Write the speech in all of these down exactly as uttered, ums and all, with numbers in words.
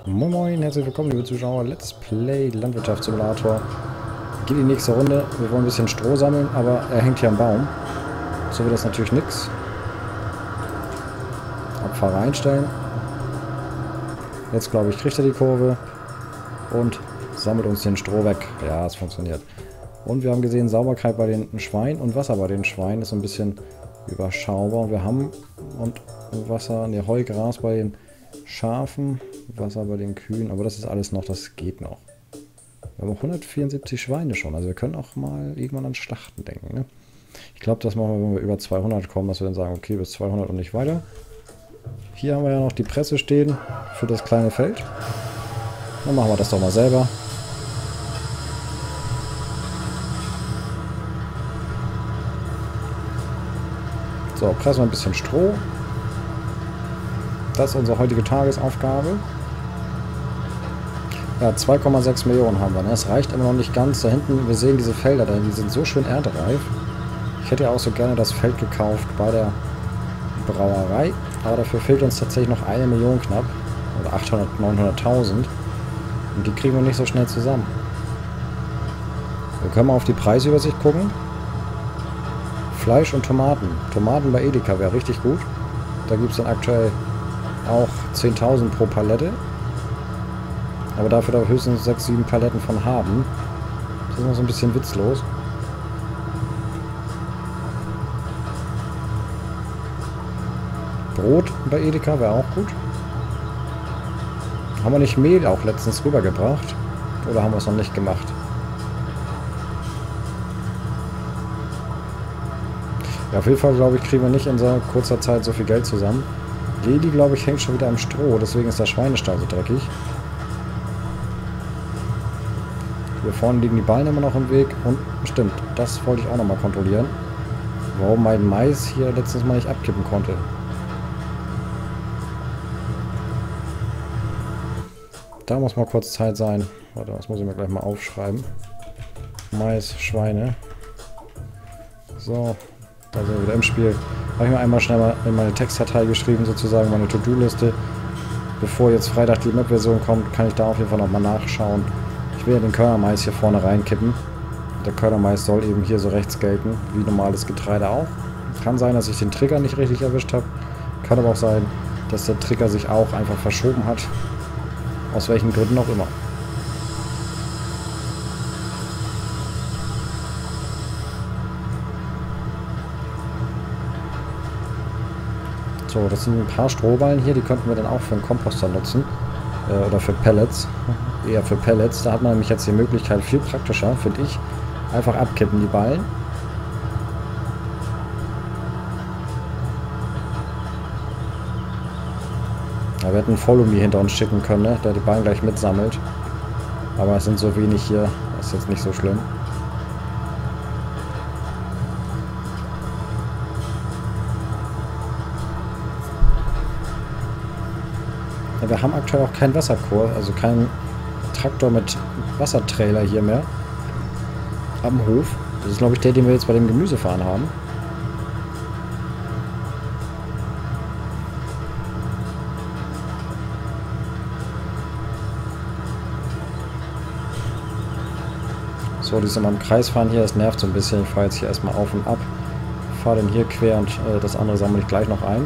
Moin Moin, herzlich willkommen liebe Zuschauer, Let's Play Landwirtschaftssimulator. Geht die nächste Runde, wir wollen ein bisschen Stroh sammeln, aber er hängt hier am Baum. So wird das natürlich nichts. Abfahrer einstellen. Jetzt glaube ich kriegt er die Kurve und sammelt uns den Stroh weg. Ja, es funktioniert. Und wir haben gesehen, Sauberkeit bei den Schweinen und Wasser bei den Schweinen ist ein bisschen überschaubar. Und wir haben und Wasser, ne, Heu, Gras bei den Schafen, Wasser bei den Kühen, aber das ist alles noch, das geht noch. Wir haben auch hundertvierundsiebzig Schweine schon, also wir können auch mal irgendwann an Schlachten denken. Ne? Ich glaube, das machen wir, wenn wir über zweihundert kommen, dass wir dann sagen, okay, bis zweihundert und nicht weiter. Hier haben wir ja noch die Presse stehen für das kleine Feld. Dann machen wir das doch mal selber. So, pressen wir ein bisschen Stroh. Das ist unsere heutige Tagesaufgabe. Ja, zwei Komma sechs Millionen haben wir. Das reicht immer noch nicht ganz. Da hinten, wir sehen diese Felder da, die sind so schön erntereif. Ich hätte ja auch so gerne das Feld gekauft bei der Brauerei. Aber dafür fehlt uns tatsächlich noch eine Million knapp. Oder achthundert, neunhunderttausend. Und die kriegen wir nicht so schnell zusammen. Wir können mal auf die Preisübersicht gucken. Fleisch und Tomaten. Tomaten bei Edeka wäre richtig gut. Da gibt es dann aktuell auch zehntausend pro Palette. Aber dafür da höchstens sechs, sieben Paletten von haben. Das ist noch so ein bisschen witzlos. Brot bei Edeka wäre auch gut. Haben wir nicht Mehl auch letztens rübergebracht? Oder haben wir es noch nicht gemacht? Ja, auf jeden Fall, glaube ich, kriegen wir nicht in so kurzer Zeit so viel Geld zusammen. Leli, glaube ich, hängt schon wieder am Stroh, deswegen ist der Schweinestall so dreckig. Hier vorne liegen die Ballen immer noch im Weg und stimmt, das wollte ich auch nochmal kontrollieren. Warum mein Mais hier letztens mal nicht abkippen konnte. Da muss mal kurz Zeit sein. Warte, das muss ich mir gleich mal aufschreiben. Mais, Schweine. So, da sind wir wieder im Spiel. Habe ich mir einmal schnell mal in meine Textdatei geschrieben, sozusagen meine To-Do-Liste. Bevor jetzt Freitag die Map-Version kommt, kann ich da auf jeden Fall nochmal nachschauen. Ich will ja den Körnermais hier vorne reinkippen. Der Körnermais soll eben hier so rechts gelten, wie normales Getreide auch. Kann sein, dass ich den Trigger nicht richtig erwischt habe. Kann aber auch sein, dass der Trigger sich auch einfach verschoben hat. Aus welchen Gründen auch immer. So, das sind ein paar Strohballen hier, die könnten wir dann auch für einen Komposter nutzen. Äh, oder für Pellets. Eher für Pellets. Da hat man nämlich jetzt die Möglichkeit, viel praktischer, finde ich. Einfach abkippen, die Ballen. Ja, wir hätten einen Follow Me hinter uns schicken können, ne? Der die Ballen gleich mitsammelt. Aber es sind so wenig hier, das ist jetzt nicht so schlimm. Ja, wir haben aktuell auch keinen Wasserkurs, also keinen Traktor mit Wassertrailer hier mehr am Hof. Das ist, glaube ich, der, den wir jetzt bei dem Gemüsefahren haben. So, die sind am Kreisfahren hier, das nervt so ein bisschen. Ich fahre jetzt hier erstmal auf und ab. Fahre dann hier quer und äh, das andere sammle ich gleich noch ein.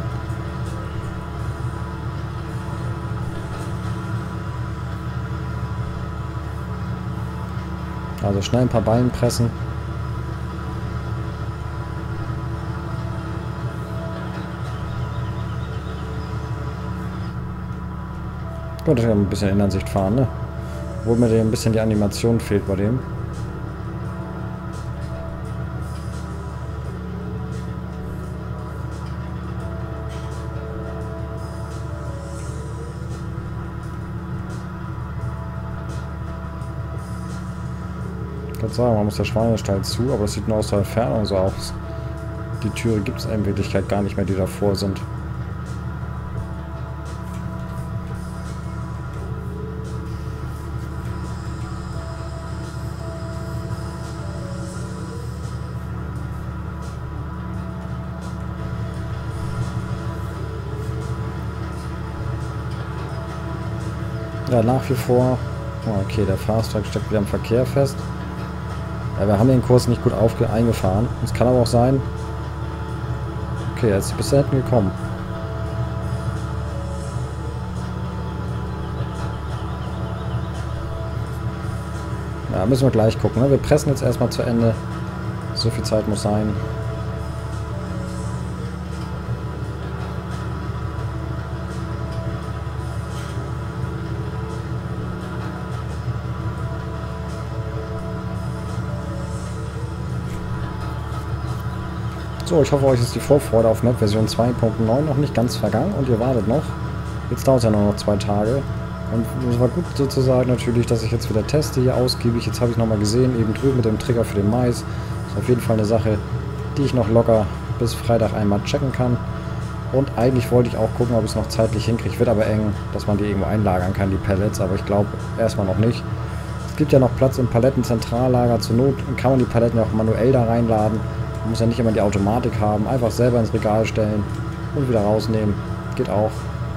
Also schnell ein paar Ballen pressen. Gut, ich kann ein bisschen in Ansicht fahren, ne? Wo mir ein bisschen die Animation fehlt bei dem. Ich kann sagen, man muss der Schweinestall zu, aber es sieht nur aus der Entfernung so aus. Die Türe gibt es in Wirklichkeit gar nicht mehr, die davor sind. Ja, nach wie vor. Oh, okay, der Fasttrack steckt wieder im Verkehr fest. Ja, wir haben den Kurs nicht gut aufge eingefahren. Es kann aber auch sein. Okay, jetzt bist du hinten gekommen. Ja, müssen wir gleich gucken. Ne? Wir pressen jetzt erstmal zu Ende. So viel Zeit muss sein. So, ich hoffe, euch ist die Vorfreude auf Map Version zwei Punkt neun noch nicht ganz vergangen und ihr wartet noch. Jetzt dauert es ja nur noch zwei Tage. Und es war gut sozusagen natürlich, dass ich jetzt wieder teste hier ausgiebig. Jetzt habe ich nochmal gesehen, eben drüben mit dem Trigger für den Mais. Ist auf jeden Fall eine Sache, die ich noch locker bis Freitag einmal checken kann. Und eigentlich wollte ich auch gucken, ob ich es noch zeitlich hinkriege. Wird aber eng, dass man die irgendwo einlagern kann, die Pellets. Aber ich glaube erstmal noch nicht. Es gibt ja noch Platz im Palettenzentrallager. Zur Not kann man die Paletten ja auch manuell da reinladen. Man muss ja nicht immer die Automatik haben. Einfach selber ins Regal stellen und wieder rausnehmen. Geht auch.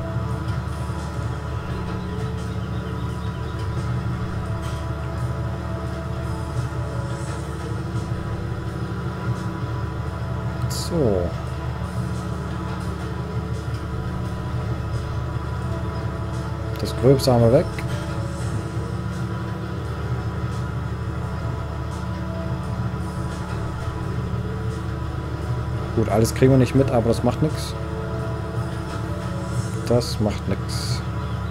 So. Das Gröbste haben wir weg. Gut, alles kriegen wir nicht mit, aber das macht nichts. Das macht nichts.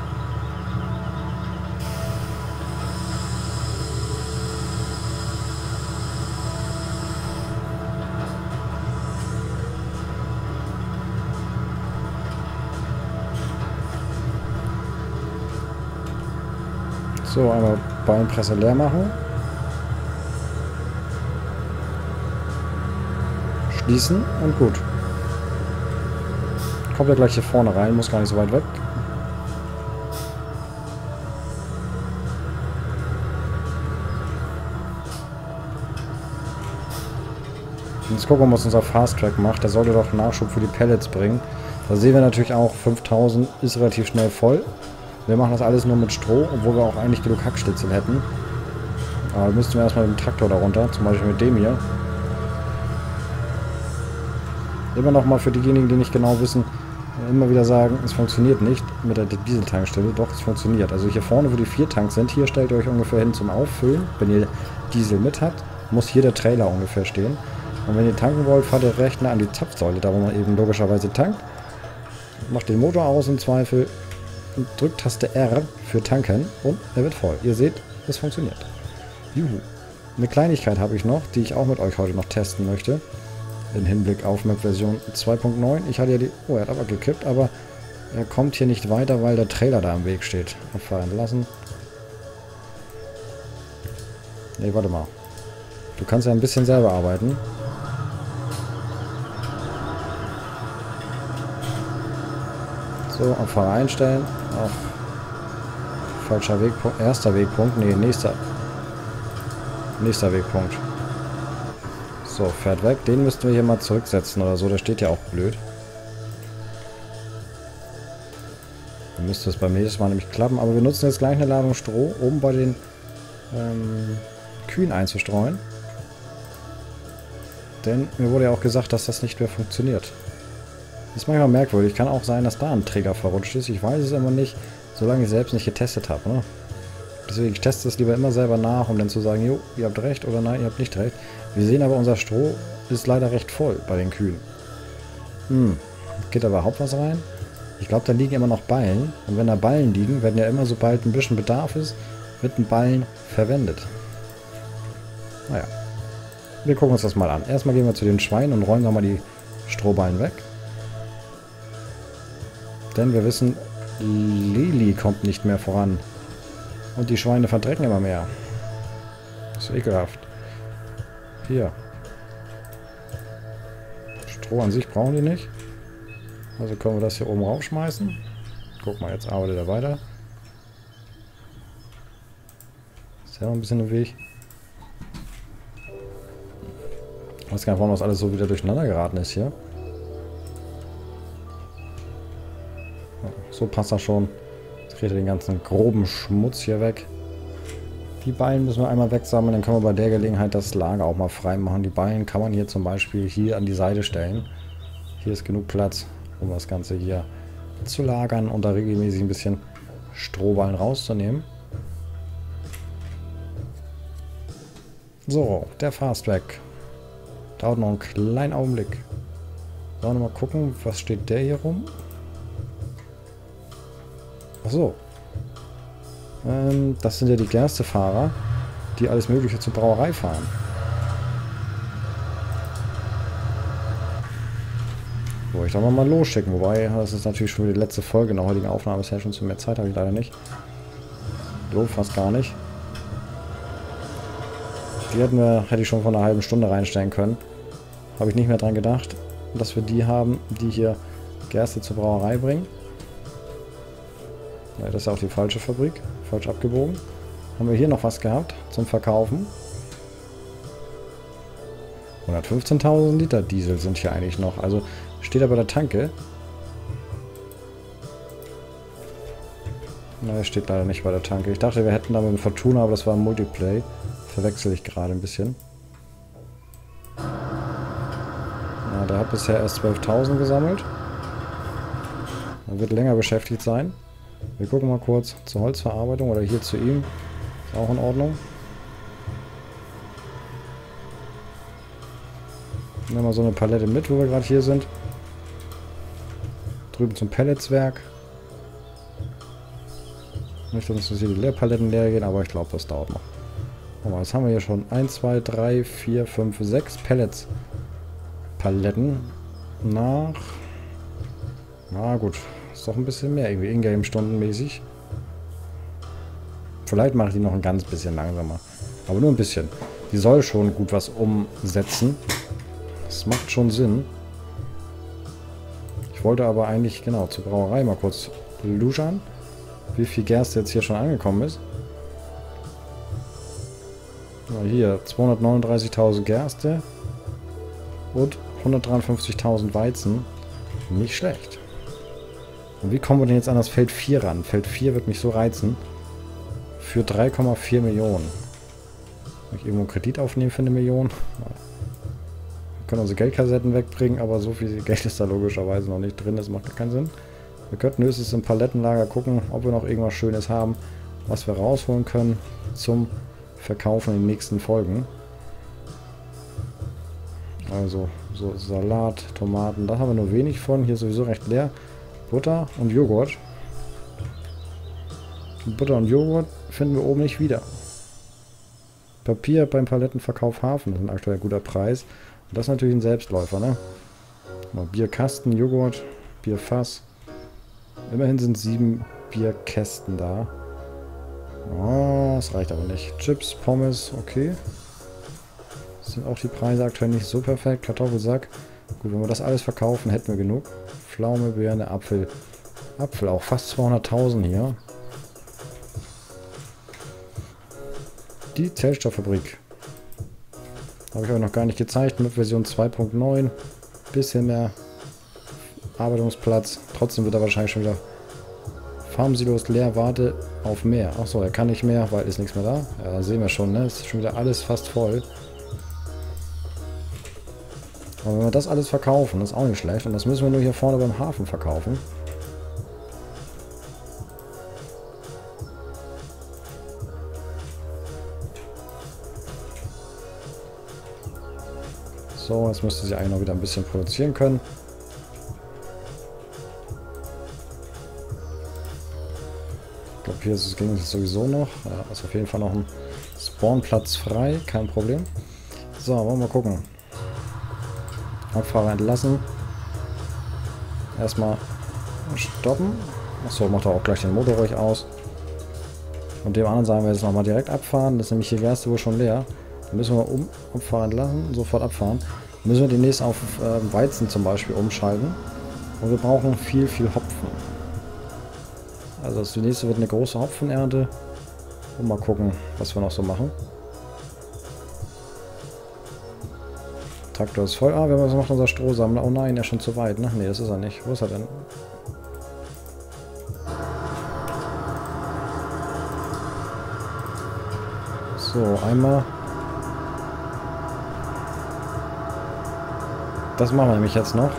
So, einmal Ballenpresse leer machen. Schließen und gut. Kommt ja gleich hier vorne rein, muss gar nicht so weit weg. Und jetzt gucken wir mal, was unser Fast Track macht. Der sollte doch Nachschub für die Pellets bringen. Da sehen wir natürlich auch, fünftausend ist relativ schnell voll. Wir machen das alles nur mit Stroh, obwohl wir auch eigentlich genug Hackstitzel hätten. Aber müssten wir erstmal mit dem Traktor darunter, zum Beispiel mit dem hier. Immer noch mal für diejenigen, die nicht genau wissen, immer wieder sagen, es funktioniert nicht mit der Dieseltankstelle. Doch, es funktioniert. Also hier vorne, wo die vier Tanks sind, hier stellt ihr euch ungefähr hin zum Auffüllen. Wenn ihr Diesel mit habt, muss hier der Trailer ungefähr stehen. Und wenn ihr tanken wollt, fahrt ihr recht nah an die Zapfsäule, da wo man eben logischerweise tankt. Macht den Motor aus im Zweifel und drückt Taste R für tanken und er wird voll. Ihr seht, es funktioniert. Juhu. Eine Kleinigkeit habe ich noch, die ich auch mit euch heute noch testen möchte. Im Hinblick auf Map Version zwei Punkt neun. Ich hatte ja die... Oh, er hat aber gekippt, aber er kommt hier nicht weiter, weil der Trailer da im Weg steht. Abfahren lassen. Ne, warte mal. Du kannst ja ein bisschen selber arbeiten. So, Abfahrer einstellen. Auf falscher Wegpunkt. Erster Wegpunkt. Ne, nächster. Nächster Wegpunkt. So, fährt weg. Den müssten wir hier mal zurücksetzen oder so. Der steht ja auch blöd. Dann müsste es beim nächsten Mal nämlich klappen. Aber wir nutzen jetzt gleich eine Ladung Stroh, um bei den ähm, Kühen einzustreuen. Denn mir wurde ja auch gesagt, dass das nicht mehr funktioniert. Das ist manchmal merkwürdig. Kann auch sein, dass da ein Träger verrutscht ist. Ich weiß es immer nicht, solange ich selbst nicht getestet habe. Ne? Deswegen, ich teste es lieber immer selber nach, um dann zu sagen, jo, ihr habt recht oder nein, ihr habt nicht recht. Wir sehen aber, unser Stroh ist leider recht voll bei den Kühen. Hm, geht da überhaupt was rein? Ich glaube, da liegen immer noch Ballen. Und wenn da Ballen liegen, werden ja immer, sobald ein bisschen Bedarf ist, wird ein Ballen verwendet. Naja, wir gucken uns das mal an. Erstmal gehen wir zu den Schweinen und räumen nochmal die Strohballen weg. Denn wir wissen, Lili kommt nicht mehr voran. Und die Schweine verdrecken immer mehr. Das ist ekelhaft. Hier. Stroh an sich brauchen die nicht. Also können wir das hier oben raufschmeißen. Guck mal, jetzt arbeitet er weiter. Ist ja noch ein bisschen im Weg. Ich weiß gar nicht, warum das alles so wieder durcheinander geraten ist hier. So passt das schon. Kriegt er den ganzen groben Schmutz hier weg. Die Ballen müssen wir einmal wegsammeln, dann können wir bei der Gelegenheit das Lager auch mal frei machen. Die Ballen kann man hier zum Beispiel hier an die Seite stellen. Hier ist genug Platz, um das Ganze hier zu lagern und da regelmäßig ein bisschen Strohballen rauszunehmen. So, der Fast Track. Dauert noch einen kleinen Augenblick. Sollen wir mal gucken, was steht der hier rum? Achso. Ähm, das sind ja die Gerstefahrer, die alles Mögliche zur Brauerei fahren. Wollte ich doch mal losschicken. Wobei, das ist natürlich schon wieder die letzte Folge in der heutigen Aufnahme. Bisher schon zu mehr Zeit habe ich leider nicht. So, fast gar nicht. Die hätten wir, hätte ich schon vor einer halben Stunde reinstellen können. Habe ich nicht mehr dran gedacht, dass wir die haben, die hier Gerste zur Brauerei bringen. Ja, das ist ja auch die falsche Fabrik. Falsch abgebogen. Haben wir hier noch was gehabt zum Verkaufen. hundertfünfzehntausend Liter Diesel sind hier eigentlich noch. Also steht er bei der Tanke. Na, er steht leider nicht bei der Tanke. Ich dachte, wir hätten da mit dem Fortuna, aber das war ein Multiplay. Verwechsel ich gerade ein bisschen. Na, der hat bisher erst zwölftausend gesammelt. Er wird länger beschäftigt sein. Wir gucken mal kurz zur Holzverarbeitung oder hier zu ihm. Ist auch in Ordnung. Nehmen wir mal so eine Palette mit, wo wir gerade hier sind. Drüben zum Pelletswerk. Nicht, dass uns hier die Leerpaletten leer gehen, aber ich glaube, das dauert noch. Guck mal, jetzt haben wir hier schon eins, zwei, drei, vier, fünf, sechs Pellets. Paletten. Nach... Na gut. Ist doch ein bisschen mehr, irgendwie Ingame stundenmäßig. Vielleicht mache ich die noch ein ganz bisschen langsamer. Aber nur ein bisschen. Die soll schon gut was umsetzen. Das macht schon Sinn. Ich wollte aber eigentlich, genau, zur Brauerei mal kurz luschern, wie viel Gerste jetzt hier schon angekommen ist. Na, hier, zweihundertneununddreißigtausend Gerste und hundertdreiundfünfzigtausend Weizen. Nicht schlecht. Und wie kommen wir denn jetzt an das Feld vier ran? Feld vier wird mich so reizen. Für drei Komma vier Millionen. Kann ich irgendwo einen Kredit aufnehmen für eine Million? Wir können unsere Geldkassetten wegbringen, aber so viel Geld ist da logischerweise noch nicht drin. Das macht gar keinen Sinn. Wir könnten höchstens im Palettenlager gucken, ob wir noch irgendwas Schönes haben, was wir rausholen können zum Verkaufen in den nächsten Folgen. Also so Salat, Tomaten, da haben wir nur wenig von. Hier sowieso recht leer. Butter und Joghurt. Butter und Joghurt finden wir oben nicht wieder. Papier beim Palettenverkauf Hafen, das ist ein aktuell guter Preis. Und das ist natürlich ein Selbstläufer, ne? Bierkasten, Joghurt, Bierfass. Immerhin sind sieben Bierkästen da. Oh, das reicht aber nicht. Chips, Pommes, okay. Das sind auch die Preise aktuell nicht so perfekt. Kartoffelsack. Gut, wenn wir das alles verkaufen, hätten wir genug. Pflaume, Birne, Apfel. Apfel auch fast zweihunderttausend hier. Die Zellstofffabrik. Habe ich euch noch gar nicht gezeigt mit Version zwei Punkt neun. Bisschen mehr Arbeitungsplatz. Trotzdem wird er wahrscheinlich schon wieder Farmsilos leer. Warte auf mehr. Achso, er kann nicht mehr, weil ist nichts mehr da. Ja, da sehen wir schon, ne? Ist schon wieder alles fast voll. Aber wenn wir das alles verkaufen, das ist auch nicht schlecht. Und das müssen wir nur hier vorne beim Hafen verkaufen. So, jetzt müsste sie eigentlich noch wieder ein bisschen produzieren können. Ich glaube, hier ist es, ging es sowieso noch. Ja, ist auf jeden Fall noch ein Spawnplatz frei. Kein Problem. So, wollen wir mal gucken. Abfahrer entlassen. Erstmal stoppen. Achso, macht er auch gleich den Motor ruhig aus. Und dem anderen sagen wir jetzt nochmal direkt abfahren. Das ist nämlich hier Gerste wohl schon leer. Dann müssen wir um Abfahrer entlassen, sofort abfahren. Dann müssen wir demnächst auf äh, Weizen zum Beispiel umschalten. Und wir brauchen viel, viel Hopfen. Also das nächste wird eine große Hopfenernte. Und mal gucken, was wir noch so machen. Traktor ist voll. Ah, was macht unser Strohsammler? Oh nein, er ist schon zu weit, ne? Ne, das ist er nicht. Wo ist er denn? So, einmal. Das machen wir nämlich jetzt noch.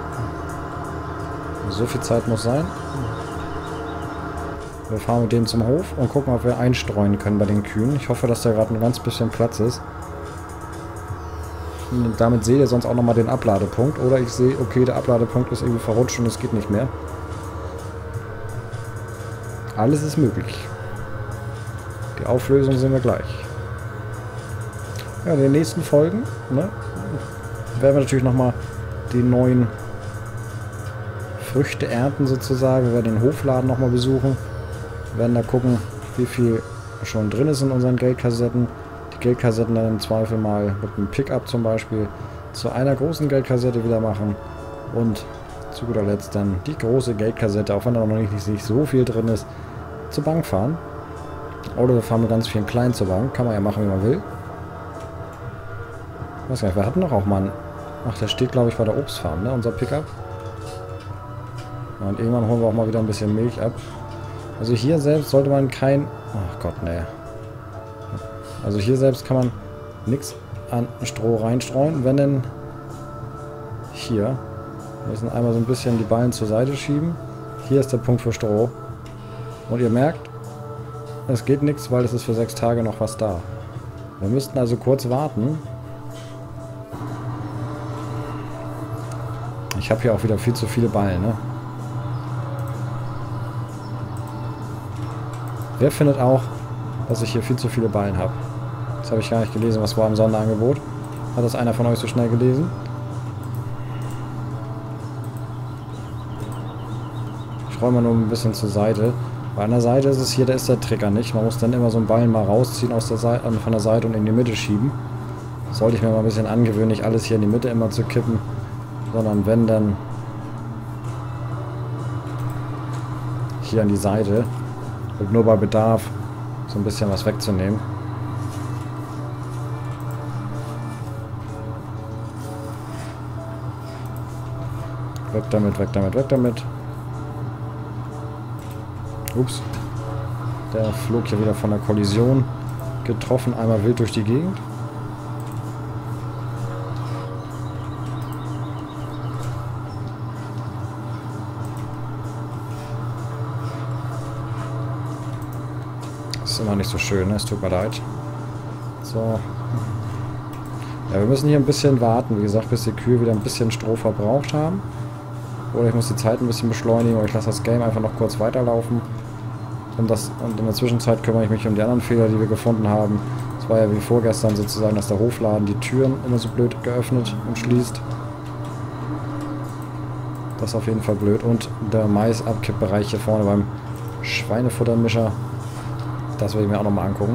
So viel Zeit muss sein. Wir fahren mit dem zum Hof und gucken, ob wir einstreuen können bei den Kühen. Ich hoffe, dass da gerade ein ganz bisschen Platz ist. Und damit seht ihr sonst auch nochmal den Abladepunkt. Oder ich sehe, okay, der Abladepunkt ist irgendwie verrutscht und es geht nicht mehr. Alles ist möglich. Die Auflösung sehen wir gleich. Ja, in den nächsten Folgen, ne, werden wir natürlich nochmal die neuen Früchte ernten sozusagen. Wir werden den Hofladen nochmal besuchen. Wir werden da gucken, wie viel schon drin ist in unseren Geldkassetten. Die Geldkassetten dann im Zweifel mal mit einem Pickup zum Beispiel zu einer großen Geldkassette wieder machen. Und zu guter Letzt dann die große Geldkassette, auch wenn da noch nicht, nicht so viel drin ist, zur Bank fahren. Oder wir fahren mit ganz vielen kleinen zur Bank. Kann man ja machen, wie man will. Ich weiß gar nicht, wir hatten doch auch mal einen... Ach, der steht, glaube ich, bei der Obstfarm, ne? Unser Pickup. Und irgendwann holen wir auch mal wieder ein bisschen Milch ab. Also hier selbst sollte man kein... Ach Gott, ne. Also hier selbst kann man nichts an Stroh reinstreuen. Wenn denn... Hier. Wir müssen einmal so ein bisschen die Ballen zur Seite schieben. Hier ist der Punkt für Stroh. Und ihr merkt, es geht nichts, weil es ist für sechs Tage noch was da. Wir müssten also kurz warten. Ich habe hier auch wieder viel zu viele Ballen, ne? Wer findet auch, dass ich hier viel zu viele Ballen habe? Das habe ich gar nicht gelesen, was war im Sonderangebot. Hat das einer von euch so schnell gelesen? Ich räume mal nur ein bisschen zur Seite. Bei einer Seite ist es hier, da ist der Trigger nicht. Man muss dann immer so einen Ballen mal rausziehen aus der Seite, von der Seite und in die Mitte schieben. Sollte ich mir mal ein bisschen angewöhnen, nicht alles hier in die Mitte immer zu kippen, sondern wenn dann hier an die Seite und nur bei Bedarf so ein bisschen was wegzunehmen. Weg damit, weg damit, weg damit. Ups. Der flog hier wieder von der Kollision getroffen, einmal wild durch die Gegend. Das ist immer nicht so schön, ne? Es tut mir leid. So. Ja, wir müssen hier ein bisschen warten, wie gesagt, bis die Kühe wieder ein bisschen Stroh verbraucht haben. Oder ich muss die Zeit ein bisschen beschleunigen, oder ich lasse das Game einfach noch kurz weiterlaufen. Und, das, und in der Zwischenzeit kümmere ich mich um die anderen Fehler, die wir gefunden haben. Es war ja wie vorgestern sozusagen, dass der Hofladen die Türen immer so blöd geöffnet und schließt. Das ist auf jeden Fall blöd. Und der Maisabkippbereich hier vorne beim Schweinefuttermischer. Das will ich mir auch nochmal angucken.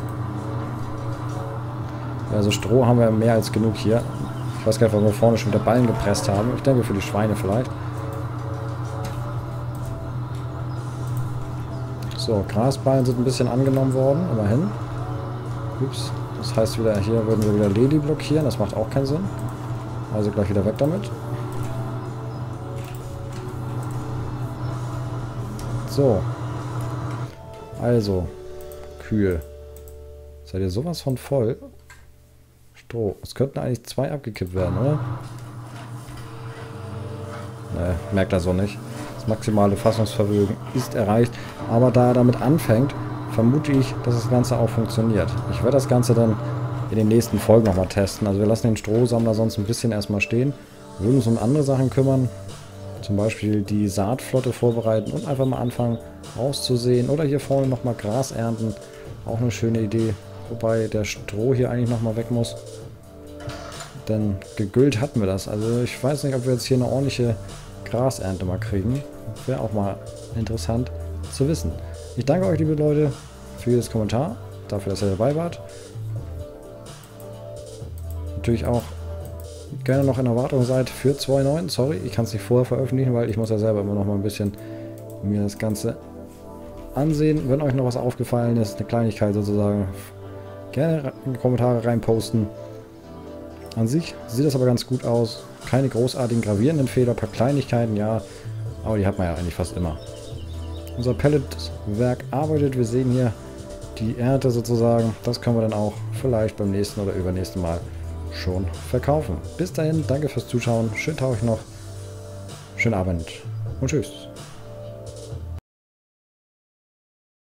Also Stroh haben wir mehr als genug hier. Ich weiß gar nicht, warum wir vorne schon wieder Ballen gepresst haben. Ich denke für die Schweine vielleicht. So, Grasballen sind ein bisschen angenommen worden, immerhin. Ups. Das heißt wieder, hier würden wir wieder Leli blockieren. Das macht auch keinen Sinn. Also gleich wieder weg damit. So. Also. Kühe. Seid ihr sowas von voll? Stroh. Es könnten eigentlich zwei abgekippt werden, oder? Ne, merkt er so nicht. Das maximale Fassungsvermögen ist erreicht. Aber da er damit anfängt, vermute ich, dass das Ganze auch funktioniert. Ich werde das Ganze dann in den nächsten Folgen nochmal testen. Also wir lassen den Strohsammler sonst ein bisschen erstmal stehen. Wir würden uns um andere Sachen kümmern. Zum Beispiel die Saatflotte vorbereiten und einfach mal anfangen auszusehen. Oder hier vorne nochmal Gras ernten. Auch eine schöne Idee. Wobei der Stroh hier eigentlich nochmal weg muss. Denn gegüllt hatten wir das. Also ich weiß nicht, ob wir jetzt hier eine ordentliche Grasernte mal kriegen. Wäre auch mal interessant zu wissen. Ich danke euch, liebe Leute, für jedes Kommentar. Dafür, dass ihr dabei wart. Natürlich auch gerne noch in Erwartung seid für zwei Komma neun. Sorry, ich kann es nicht vorher veröffentlichen, weil ich muss ja selber immer noch mal ein bisschen mir das Ganze ansehen. Wenn euch noch was aufgefallen ist, eine Kleinigkeit sozusagen, gerne in die Kommentare reinposten. An sich sieht das aber ganz gut aus. Keine großartigen gravierenden Fehler, ein paar Kleinigkeiten, ja. Aber die hat man ja eigentlich fast immer. Unser Pelletwerk arbeitet. Wir sehen hier die Ernte sozusagen, das können wir dann auch vielleicht beim nächsten oder übernächsten Mal schon verkaufen. Bis dahin, danke fürs Zuschauen, schönen Tag euch noch, schönen Abend und tschüss.